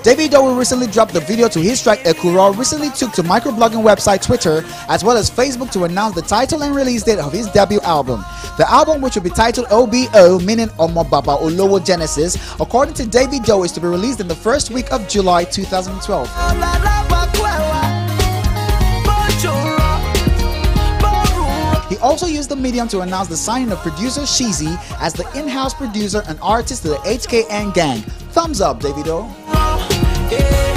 Davido, who recently dropped the video to his track Ekuro, recently took to microblogging website Twitter as well as Facebook to announce the title and release date of his debut album. The album, which will be titled OBO, meaning Omo Baba Olowo Genesis, according to Davido, is to be released in the first week of July 2012. He also used the medium to announce the signing of producer Sheezy as the in-house producer and artist to the HKN gang. Thumbs up, Davido.